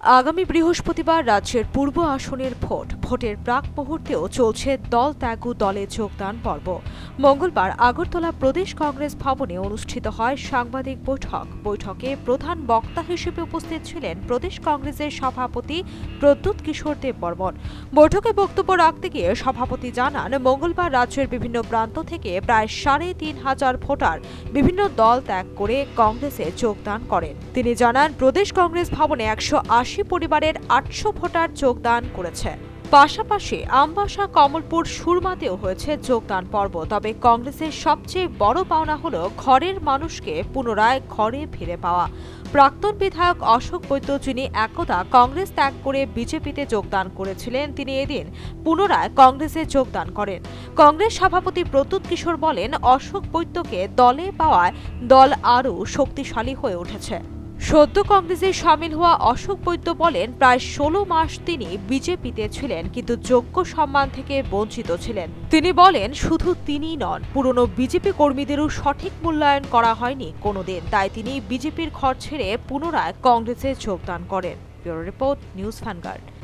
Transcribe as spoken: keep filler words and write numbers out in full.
আগামী বৃহস্পতিবার রাজ্যের পূর্ব আসনের ভোট ভোটের প্রাক মুহূর্তেও চলছে দল ত্যাগ দলে যোগদান পর্ব। মঙ্গলবার আগরতলা প্রদেশ কংগ্রেস ভবনে অনুষ্ঠিত হয় সাংবাদিক বৈঠক। বৈঠকে প্রধান বক্তা হিসেবে উপস্থিত ছিলেন প্রদেশ কংগ্রেসের সভাপতি প্রদ্যুৎ কিশোর দেববর্মন। বৈঠকে বক্তব্য রাখতে গিয়ে সভাপতি জানান, মঙ্গলবার রাজ্যের বিভিন্ন প্রান্ত থেকে প্রায় সাড়ে তিন হাজার ভোটার বিভিন্ন দল ত্যাগ করে কংগ্রেসে যোগদান করেন। তিনি জানান, প্রদেশ কংগ্রেস ভবনে একশো আশি পরিবারের আটশো ভোটার যোগদান করেছে। পাশাপাশি আমবাসা, কমলপুর, সুরমাতেও হয়েছে যোগদান পর্ব। তবে কংগ্রেসের সবচেয়ে বড় পাওনা হল ঘরের মানুষকে পুনরায় ঘরে ফিরে পাওয়া। প্রাক্তন বিধায়ক অশোক বৈদ্য, যিনি একদা কংগ্রেস ত্যাগ করে বিজেপিতে যোগদান করেছিলেন, তিনি এদিন পুনরায় কংগ্রেসে যোগদান করেন। কংগ্রেস সভাপতি প্রদ্যুৎ কিশোর বলেন, অশোক বৈদ্যকে দলে পাওয়ায় দল আরও শক্তিশালী হয়ে উঠেছে। সদ্য কংগ্রেসে সামিল হওয়া অশোক বৈদ্য বলেন, প্রায় ষোলো মাস তিনি বিজেপিতে ছিলেন, কিন্তু যোগ্য সম্মান থেকে বঞ্চিত ছিলেন। তিনি বলেন, শুধু তিনিই নন, পুরনো বিজেপি কর্মীদেরও সঠিক মূল্যায়ন করা হয়নি কোনোদিন। তাই তিনি বিজেপির ঘর ছেড়ে পুনরায় কংগ্রেসে যোগদান করেন। Bureau report, news vanguard.